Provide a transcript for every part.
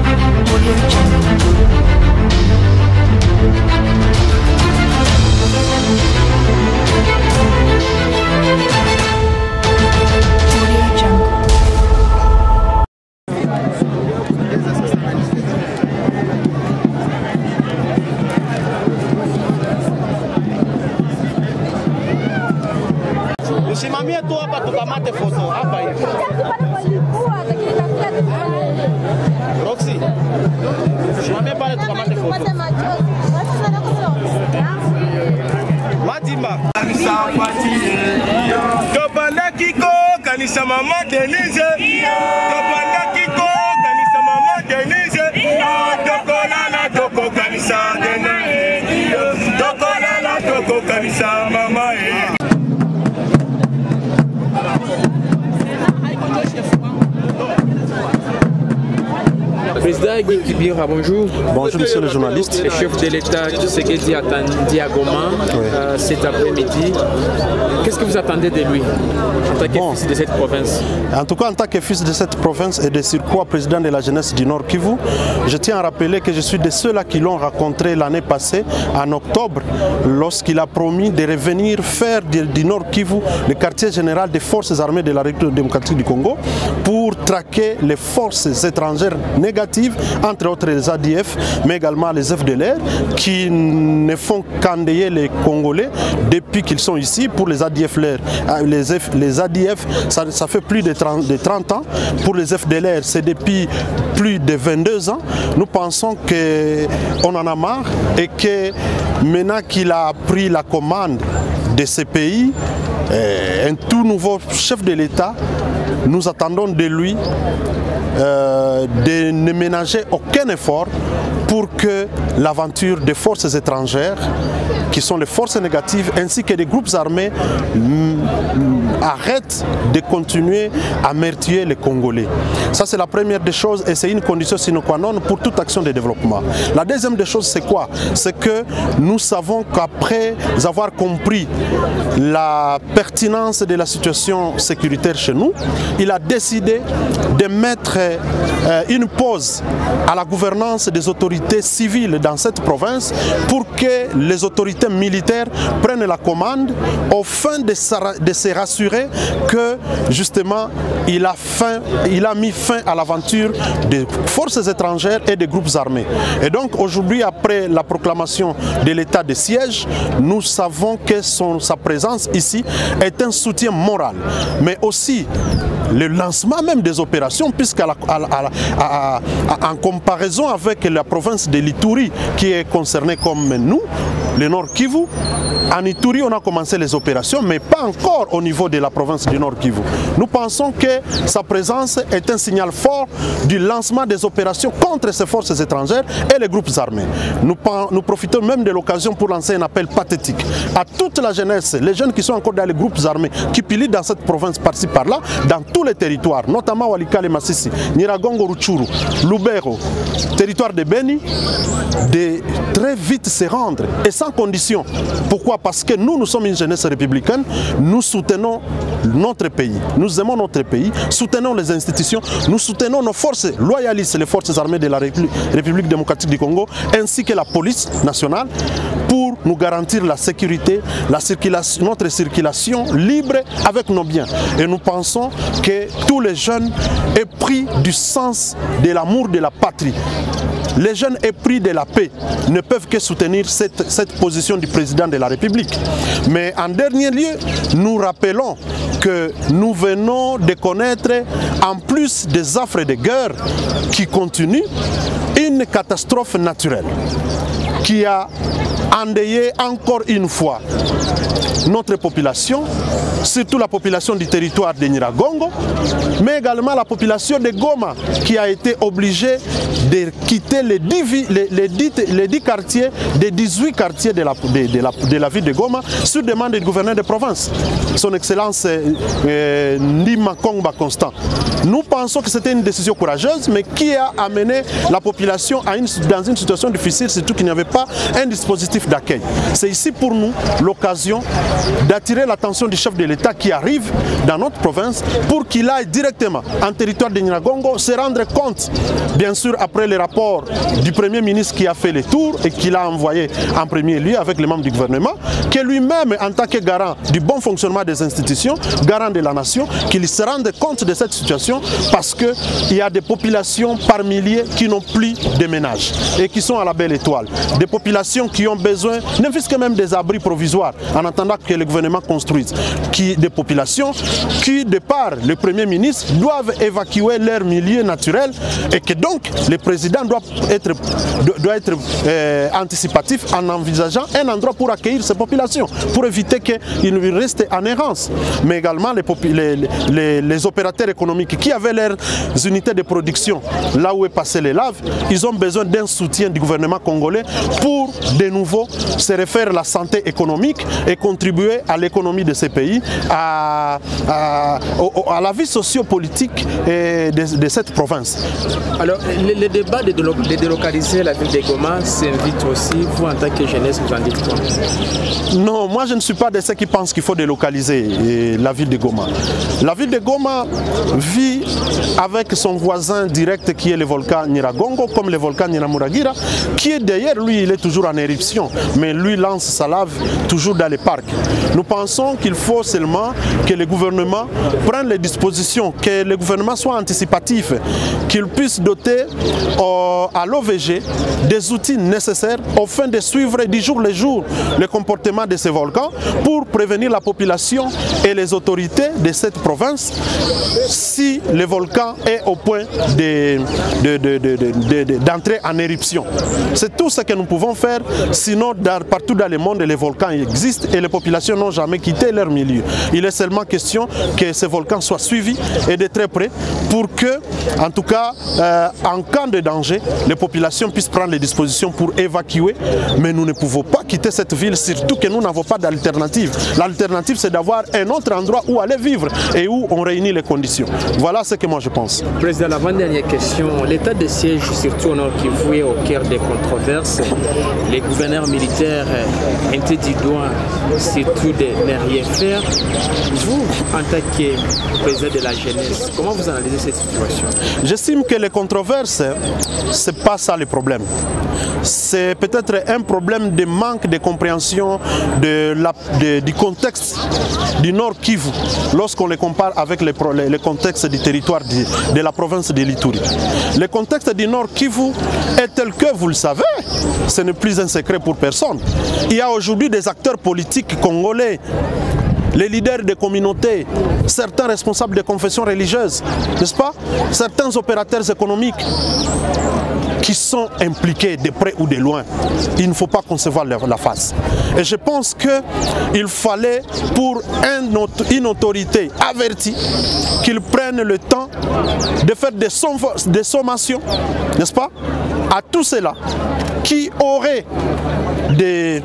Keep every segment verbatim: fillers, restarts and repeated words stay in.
Usimamie tu hapa tukamate foto hapa hivi. Roxy. Usimamie pale tukamate foto. Matimba. Topanda kiko kanisa mama Denise. Topanda kiko kanisa mama Denise. Tokola la toko kanisa Denise. Tokola la toko kanisa mama. Président Guy Kibira, bonjour. Bonjour monsieur le journaliste. Le chef de l'État Tshisekedi attendit à Goma oui. euh, cet après-midi. Qu'est-ce que vous attendez de lui en tant que bon. fils de cette province? En tout cas, en tant que fils de cette province et de surcroît président de la jeunesse du Nord Kivu, je tiens à rappeler que je suis de ceux-là qui l'ont rencontré l'année passée, en octobre, lorsqu'il a promis de revenir faire du Nord Kivu le quartier général des forces armées de la République démocratique du Congo pour traquer les forces étrangères négatives, entre autres les A D F, mais également les F D L R, qui ne font qu'endayer les Congolais depuis qu'ils sont ici. Pour les A D F, les, F, les A D F ça, ça fait plus de trente, de trente ans. Pour les F D L R, c'est depuis plus de vingt-deux ans. Nous pensons qu'on en a marre et que maintenant qu'il a pris la commande de ces pays, un tout nouveau chef de l'État, nous attendons de lui Euh, de ne ménager aucun effort pour que l'aventure des forces étrangères, qui sont les forces négatives, ainsi que des groupes armés, arrêtent de continuer à meurtrier les Congolais. Ça, c'est la première des choses et c'est une condition sine qua non pour toute action de développement. La deuxième des choses, c'est quoi? C'est que nous savons qu'après avoir compris la pertinence de la situation sécuritaire chez nous, il a décidé de mettre euh, une pause à la gouvernance des autorités civiles dans cette province pour que les autorités militaires prennent la commande au fin de, de se rassurer que justement il a, fin, il a mis fin à l'aventure des forces étrangères et des groupes armés. Et donc aujourd'hui, après la proclamation de l'état de siège, nous savons que son, sa présence ici est un soutien moral, mais aussi le lancement même des opérations, puisqu'en comparaison avec la province de l'Ituri qui est concernée comme nous, le Nord Kivu, en Ituri on a commencé les opérations, mais pas encore au niveau de la province du Nord Kivu. Nous pensons que sa présence est un signal fort du lancement des opérations contre ces forces étrangères et les groupes armés. Nous, nous profitons même de l'occasion pour lancer un appel pathétique à toute la jeunesse, les jeunes qui sont encore dans les groupes armés, qui pilient dans cette province par-ci par-là, dans tous les territoires, notamment Walikale, Masisi, Nyiragongo, Ruchuru, Lubero, territoire de Beni, de très vite se rendre et sans condition. Pourquoi? Parce que nous, nous sommes une jeunesse républicaine, nous soutenons notre pays, nous aimons notre pays, soutenons les institutions, nous soutenons nos forces loyalistes, les forces armées de la République démocratique du Congo, ainsi que la police nationale, pour nous garantir la sécurité, la circulation, notre circulation libre avec nos biens. Et nous pensons que tous les jeunes épris du sens de l'amour de la patrie, les jeunes épris de la paix ne peuvent que soutenir cette, cette position du président de la République. Mais en dernier lieu, nous rappelons que nous venons de connaître, en plus des affres de guerre qui continuent, une catastrophe naturelle qui a endeuillé encore une fois notre population, surtout la population du territoire de Nyiragongo, mais également la population de Goma qui a été obligée de quitter les dix, les, les dix, les dix quartiers, des dix-huit quartiers de la, de, de, la, de la ville de Goma sur demande du gouverneur de province, son excellence euh, Ndima Kongba Constant. Nous pensons que c'était une décision courageuse, mais qui a amené la population à une, dans une situation difficile, surtout qu'il n'y avait pas un dispositif dispositif d'accueil. C'est ici pour nous l'occasion d'attirer l'attention du chef de l'État qui arrive dans notre province pour qu'il aille directement en territoire de Nyiragongo se rendre compte, bien sûr après le rapport du Premier ministre qui a fait le tour et qu'il a envoyé en premier lieu avec les membres du gouvernement, que lui-même en tant que garant du bon fonctionnement des institutions, garant de la nation, qu'il se rende compte de cette situation parce qu'il y a des populations par milliers qui n'ont plus de ménages et qui sont à la belle étoile. Des populations qui ont besoin, ne fût-ce que même des abris provisoires en attendant que le gouvernement construise. Qui, des populations qui, de par le Premier ministre, doivent évacuer leur milieu naturel et que donc le président doit être, doit être euh, anticipatif en envisageant un endroit pour accueillir ces populations, pour éviter qu'ils restent en errance. Mais également les, les, les, les opérateurs économiques qui avaient leurs unités de production là où est passé les laves, ils ont besoin d'un soutien du gouvernement congolais pour de nouveau se refaire la santé économique et contribuer à l'économie de ces pays, à, à, à la vie socio-politique de, de cette province. Alors, le, le débat de, de délocaliser la ville de Goma s'invite aussi, vous en tant que jeunesse, vous en dites quoi? Non, moi je ne suis pas de ceux qui pensent qu'il faut délocaliser la ville de Goma. La ville de Goma vit avec son voisin direct qui est le volcan Nyiragongo, comme le volcan Nyiramuragira, qui est d'ailleurs, lui, il est toujours en éruption, mais lui lance sa lave toujours dans les parcs. Nous pensons qu'il faut seulement que le gouvernement prenne les dispositions, que le gouvernement soit anticipatif, qu'il puisse doter euh, à l'O V G des outils nécessaires afin de suivre du jour le jour le comportement de ces volcans pour prévenir la population et les autorités de cette province si le volcan est au point de, de, de, de, de, de, de, d'entrer en éruption. C'est tout ce que nous pouvons faire, sinon dans, partout dans le monde les volcans existent et les populations n'ont jamais quitté leur milieu. Il est seulement question que ces volcans soient suivis et de très près pour que, en tout cas, euh, en cas de danger, les populations puissent prendre les dispositions pour évacuer, mais nous ne pouvons pas quitter cette ville, surtout que nous n'avons pas d'alternative. L'alternative, c'est d'avoir un autre endroit où aller vivre et où on réunit les conditions. Voilà ce que moi je pense. Président, l'avant-dernière question. L'état de siège, surtout au Nord Kivu, est au cœur des controverses. Les gouverneurs militaires étaient du doigt, surtout de ne rien faire. Vous, en tant que président de la jeunesse, comment vous analysez cette situation? J'estime que les controverses, ce n'est pas ça le problème. C'est peut-être un problème de manque de compréhension de la, de, du contexte du Nord Kivu lorsqu'on le compare avec le, le, le contexte du territoire de, de la province de l'Ituri. Le contexte du Nord Kivu est tel que, vous le savez, ce n'est plus un secret pour personne. Il y a aujourd'hui des acteurs politiques congolais, les leaders des communautés, certains responsables de confessions religieuses, n'est-ce pas? Certains opérateurs économiques qui sont impliqués de près ou de loin. Il ne faut pas concevoir la face. Et je pense qu'il fallait pour un, une autorité avertie qu'il prenne le temps de faire des, somm des sommations, n'est-ce pas, à tout cela qui auraient des,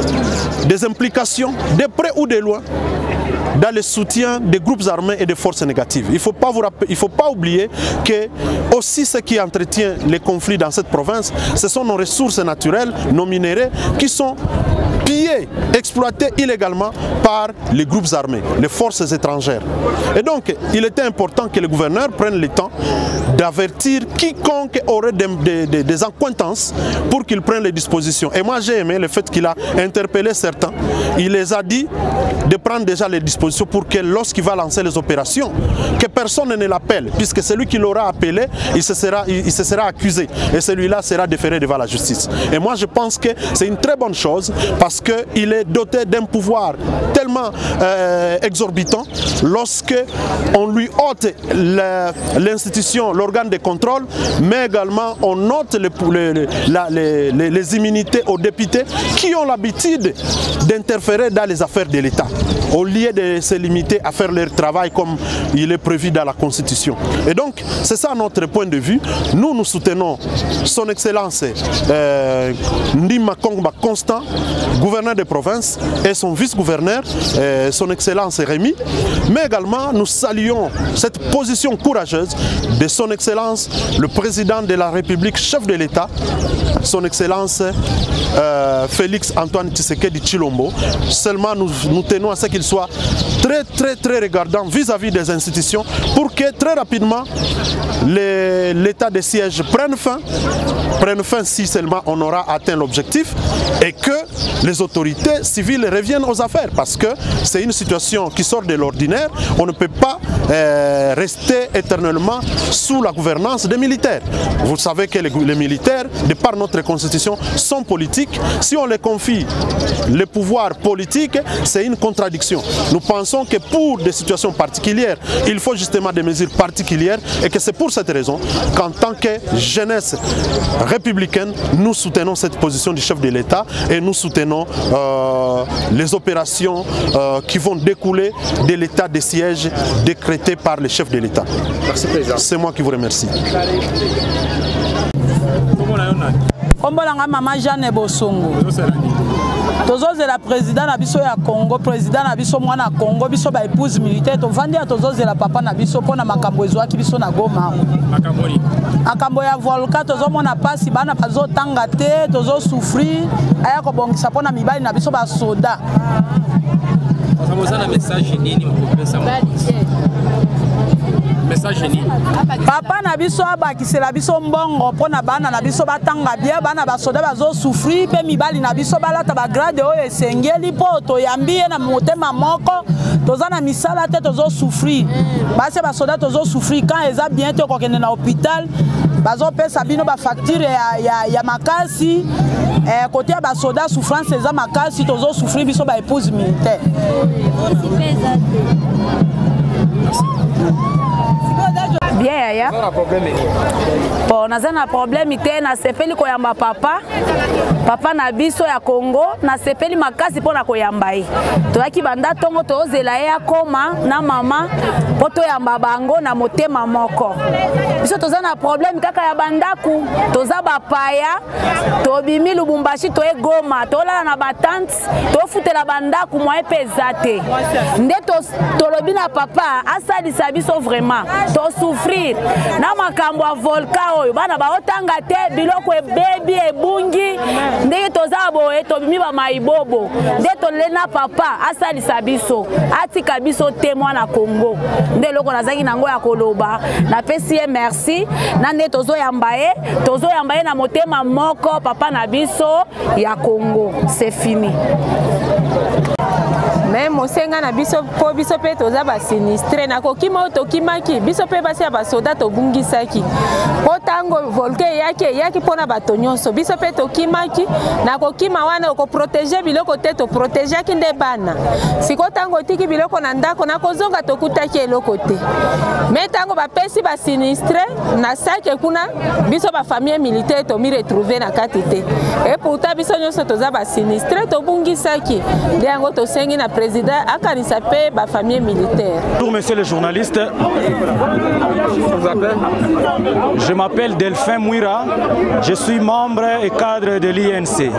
des implications de près ou de loin dans le soutien des groupes armés et des forces négatives. Il ne faut pas vous rappeler, il faut pas oublier que aussi ce qui entretient les conflits dans cette province, ce sont nos ressources naturelles, nos minéraux qui sont pillés, exploités illégalement par les groupes armés, les forces étrangères. Et donc, il était important que le gouverneur prenne le temps d'avertir quiconque aurait des, des, des, des accointances pour qu'il prenne les dispositions. Et moi, j'ai aimé le fait qu'il a interpellé certains. Il les a dit de prendre déjà les dispositions pour que lorsqu'il va lancer les opérations, que personne ne l'appelle, puisque celui qui l'aura appelé, il se sera, il, il se sera accusé et celui-là sera déféré devant la justice. Et moi, je pense que c'est une très bonne chose parce qu'il est doté d'un pouvoir tellement euh, exorbitant lorsque on lui ôte l'institution, l'organe de contrôle, mais également on ôte les, les, les, les, les immunités aux députés qui ont l'habitude d'interférer dans les affaires de l'État. Au lieu de mais se limiter à faire leur travail comme il est prévu dans la Constitution. Et donc, c'est ça notre point de vue. Nous, nous soutenons son Excellence euh, Ndima Kongba Constant, gouverneur de province, et son vice-gouverneur, euh, son Excellence Rémi. Mais également, nous saluons cette position courageuse de son Excellence, le président de la République, chef de l'État, son Excellence euh, Félix Antoine Tshisekedi Tshilombo. Seulement, nous, nous tenons à ce qu'il soit très, très, très regardant vis-à-vis des institutions pour que très rapidement l'état de siège prenne fin, prenne fin si seulement on aura atteint l'objectif et que les autorités civiles reviennent aux affaires parce que c'est une situation qui sort de l'ordinaire. On ne peut pas euh, rester éternellement sous la gouvernance des militaires. Vous savez que les, les militaires, de par notre constitution, sont politiques. Si on les confie le pouvoir politique, c'est une contradiction. Nous pensons que pour des situations particulières, il faut justement des mesures particulières et que c'est pour cette raison qu'en tant que jeunesse républicaine, nous soutenons cette position du chef de l'État et nous soutenons euh, les opérations euh, qui vont découler de l'état de siège décrété par le chef de l'État. Merci, Président. C'est moi qui vous remercie. Kombolanga Mama Jeanne Bosongo. Tozozela président na biso ya Congo, président na biso mwana Congo, biso ba épouse militaire, tovandi ya tozozela papa na biso pona makambo ezwaki biso na Goma. Makamboni. Makambo ya volcan tozomona pasi bana bazo tanga te, tozo souffrir, aya ko bongisa pona mibali na biso ba soda. Samozana message nini mkopesa mo? Message ni papa na biso abakisela biso mbongo pona bana na biso batanga bien bana basoda bazo souffrir pe mibali na biso balata ba grade oyo esengeli po toyambi na motema moko tozana misala te tozo souffrir base basoda tozo souffrir quand eza bien te kokende na hôpital bazo pesa bino ba facture ya, ya, ya makasi eh, côté ya basoda souffrance eza makasi tozo souffrir biso ba épouse militaire. Bien yaya. Bon, naza na problème ite na sepeli koyamba papa. Papa na biso ya Congo na sepeli makasi pona koyamba ye. Toyaki banda tongo tozela ye akoma na mama poto yamba bango na motema moko. Biso toza na problème kaka ya bandaku, toza bapaya, tobimi Lubumbashi toye Goma, tolala na batante, tofutela bandaku moye pesate. Nde to tolobi na papa asalisa biso vraiment. To souffrir na makambo ya volcan oyo bana baotanga te biloko ebebi ebungi ndenge toza boye tobimi ba maibobo nde tolena papa asalisa biso atika biso te mwana Congo nde loko nazaki nango ya koloba na pesi ye merci na nde tozoyamba ye tozoyamba ye na motema moko papa na biso ya Congo. C'est fini. Mais mosenga na biso po biso pe toza ba sinistre na kokima otokimaki biso pe basi ya basoda tobungisaki po tango volcan yake yaki pona bato nyonso biso pe tokimaki na kokima wana ko protéger biloko te to protéger ki nde bana siko tango tiki biloko na ndako na kozonga tokutaki eloko te mais tango bapesi ba sinistre na sake kuna biso ba famille militaire to mi retrouver na kati te et pourtant biso nyonso toza ba sinistre tobungisaki ndango tosengi na président akanisa pe ba famille militaire. Bonjour messieurs les journalistes. Je m'appelle Delphin Mouira. Je suis membre et cadre de l'I N C.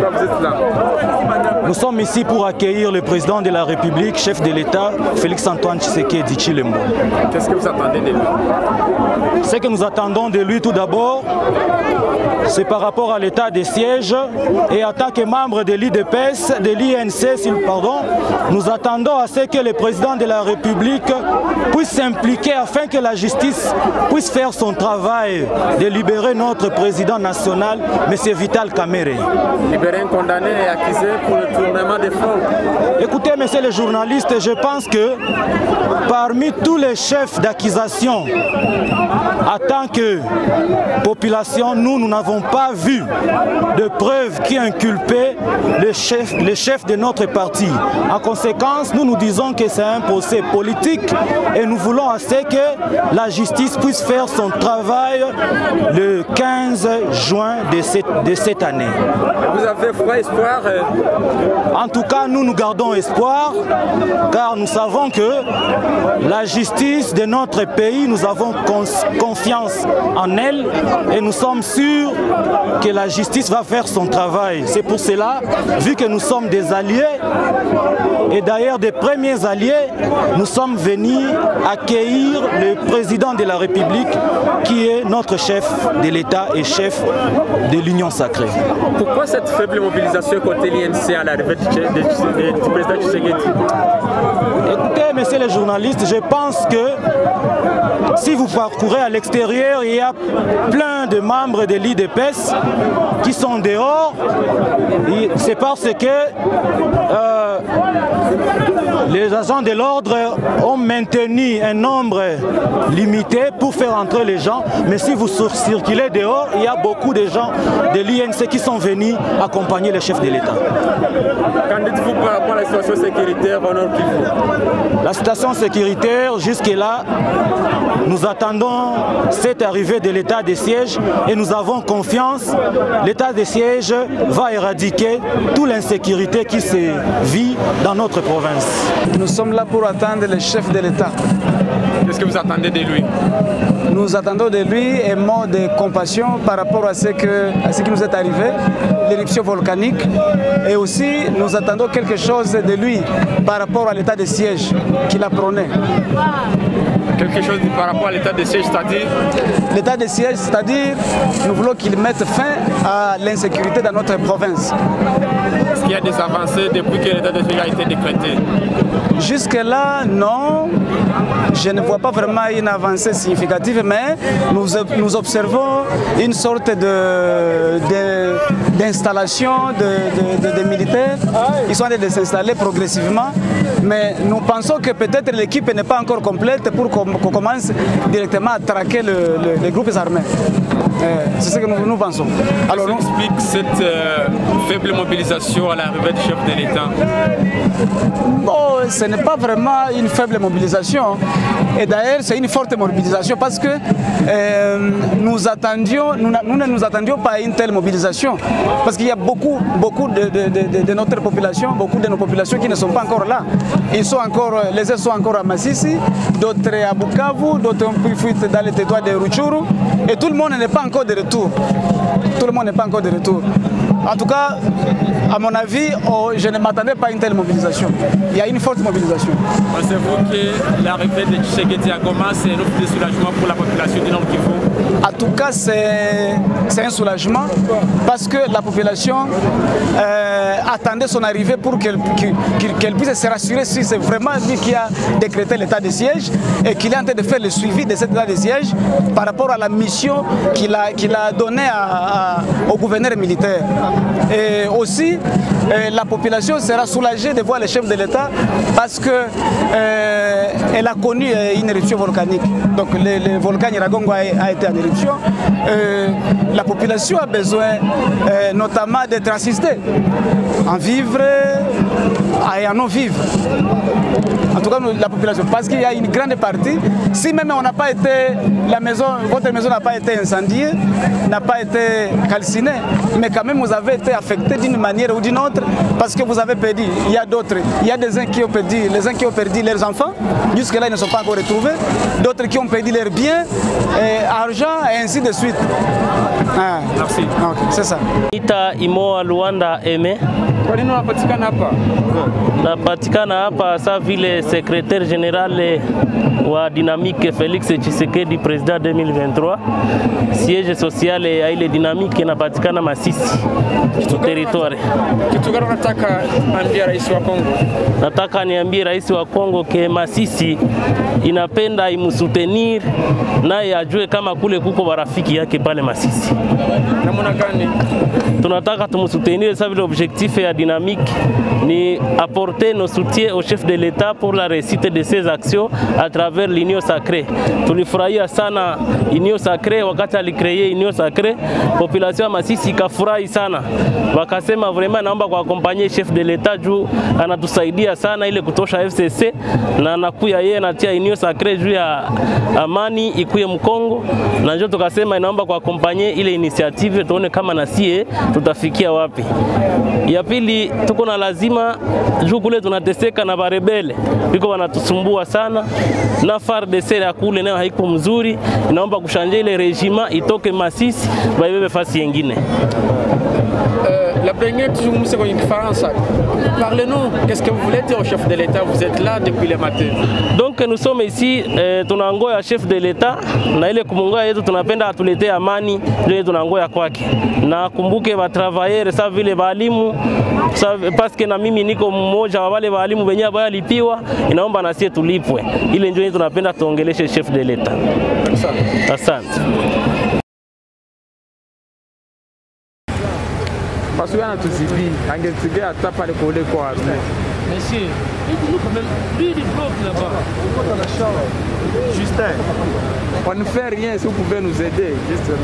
Nous sommes ici pour accueillir le président de la République, chef de l'État, Félix Antoine Tshisekedi Tshilombo. Qu'est-ce que vous attendez de lui? Ce que nous attendons de lui tout d'abord, c'est par rapport à l'état des sièges et en tant que membre de l'I D P S, de l'I N C, pardon, nous attendons à ce que le président de la République puisse s'impliquer afin que la justice puisse faire son travail de libérer notre président national, M. Vital Kamerhe. Libérer un condamné et accusé pour le tournement des fonds. Écoutez, messieurs les journalistes, je pense que parmi tous les chefs d'accusation, en tant que population, nous, nous n'avons n'ont pas vu de preuves qui inculpaient le chef, le chef de notre parti. En conséquence, nous nous disons que c'est un procès politique et nous voulons assez que la justice puisse faire son travail le quinze juin de cette, de cette année. Vous avez froid espoir? En tout cas, nous nous gardons espoir car nous savons que la justice de notre pays, nous avons confiance en elle et nous sommes sûrs que la justice va faire son travail. C'est pour cela, vu que nous sommes des alliés et d'ailleurs des premiers alliés, nous sommes venus accueillir le président de la République qui est notre chef de l'État et chef de l'Union sacrée. Pourquoi cette faible mobilisation côté l'I N C à l'arrivée du président Tshisekedi? Écoutez, messieurs les journalistes, je pense que si vous parcourez à l'extérieur, il y a plein de membres de l'I D P E S qui sont dehors. C'est parce que euh, les agents de l'ordre ont maintenu un nombre limité pour faire entrer les gens. Mais si vous circulez dehors, il y a beaucoup de gens de l'I N C qui sont venus accompagner le chef de l'État. Qu'en dites-vous par rapport à la situation sécuritaire au Nord Kivu? La situation sécuritaire, jusque-là, nous attendons cette arrivée de l'état de siège et nous avons confiance. L'état de siège va éradiquer toute l'insécurité qui se vit dans notre province. Nous sommes là pour attendre le chef de l'État. Qu'est-ce que vous attendez de lui? Nous attendons de lui un mot de compassion par rapport à ce, que, à ce qui nous est arrivé, l'éruption volcanique. Et aussi, nous attendons quelque chose de lui par rapport à l'état de siège qu'il a prôné. Quelque chose par rapport à l'état de siège, c'est-à-dire? L'état de siège, c'est-à-dire, nous voulons qu'il mette fin à l'insécurité dans notre province. Est-ce qu'il y a des avancées depuis que l'état de siège a été décrété? Jusque-là, non. Je ne vois pas vraiment une avancée significative, mais nous, nous observons une sorte d'installation de, de, de, de, de militaires. Ils sont en train de s'installer progressivement, mais nous pensons que peut-être l'équipe n'est pas encore complète pour qu'on qu'on commence directement à traquer le, le, les groupes armés. C'est ce que nous, nous pensons. Alors, on explique cette euh, faible mobilisation à l'arrivée du chef de l'État? Bon, ce n'est pas vraiment une faible mobilisation. Et d'ailleurs, c'est une forte mobilisation parce que euh, nous, attendions, nous, nous ne nous attendions pas à une telle mobilisation. Parce qu'il y a beaucoup, beaucoup de, de, de, de notre population, beaucoup de nos populations qui ne sont pas encore là. Ils sont encore, les uns sont encore à Massissi, d'autres à Bukavu, d'autres ont pris fuite dans les territoires de Rutshuru. Et tout le monde n'est pas encore de retour. Tout le monde n'est pas encore de retour. En tout cas, à mon avis, oh, je ne m'attendais pas à une telle mobilisation. Il y a une forte mobilisation. Pensez-vous que l'arrivée de Tshisekedi à Goma, c'est un offre de soulagement pour la population du Nord Kivu? En tout cas, c'est un soulagement parce que la population euh, attendait son arrivée pour qu'elle qu'elle, qu'elle puisse se rassurer si c'est vraiment lui qui a décrété l'état de siège et qu'il est en train de faire le suivi de cet état de siège par rapport à la mission qu'il a, qu'il a donnée à, à, au gouverneur militaire. Et aussi, euh, la population sera soulagée de voir le chef de l'État parce qu'elle euh, a connu une éruption volcanique. Donc le, le volcan Nyiragongo a, a été en éruption. Euh, la population a besoin euh, notamment d'être assistée en vivre et en non vivre. En tout cas, la population, parce qu'il y a une grande partie, si même on n'a pas été, la maison, votre maison n'a pas été incendiée, n'a pas été calcinée, mais quand même vous avez été affecté d'une manière ou d'une autre, parce que vous avez perdu. Il y a d'autres, il y a des uns qui ont perdu, les uns qui ont perdu leurs enfants, jusque-là ils ne sont pas encore retrouvés, d'autres qui ont perdu leurs biens, et argent, et ainsi de suite. Ah. Merci. Okay, c'est ça. Ita Imoa Luanda Aime. Kwa nini unapatikana hapa? Napatikana hapa sa vile secrétaire général wa Dynamique Félix Tshisekedi président deux mille vingt-trois. Siège social ya ile Dynamique inapatikana Masisi. Territoire. Kitu gani unataka ambia rais wa Kongo? Nataka niambie rais wa Kongo ke Masisi inapenda imsutenir naye ajue kama kule kuko barafiki yake pale Masisi. Namna gani? Tunataka tumsutenir sa vile objectif ya dynamique ni apporter nos soutiens au chef de l'État pour la réussite de ses actions à travers l'Union Sacrée. Tulifurahia sana Union Sacrée, wakati alicree Union Sacrée, population ya Masisi ikafurahi sana. Wakasema vraiment naomba kwa accompagner chef de l'État juu anatusaidia sana ile kutosha F C C na anakuya yeye anatia Union Sacrée juu ya amani ikuye Mkongo, na njoo tukasema inaomba kwa accompagner ile initiative tuone kama na sie tutafikia wapi. Ya pili tuko na lazima juu kule tunateseka na barebele biko wanatusumbua sana na F A R D C ya kule nayo haiko mzuri, inaomba kushanje ile regime itoke Masisi baibebe fasi nyingine. La première toujours c'est une différence. Parlez-nous, qu'est-ce que vous voulez dire au chef de l'État? Vous êtes là depuis le matin. Donc nous sommes ici eh, tunangoya chef de l'État na ile kumungoya yetu tunapenda atulete amani ndio tunangoya kwake. Na kumbuke ba travailleurs sa vile walimu parce que na mimi niko mmoja wa wale walimu wenyewe ambao walipiwa, inaomba na sisi tulipwe. Ile ndio tunapenda tuongeleshe chef de l'État. Asante. Asante. Parce que a tous dit, angetibé à ta pas le coller quoi. Monsieur, il quand même lui il bloque là-bas. Justin, on ne fait rien si vous pouvez nous aider. Juste.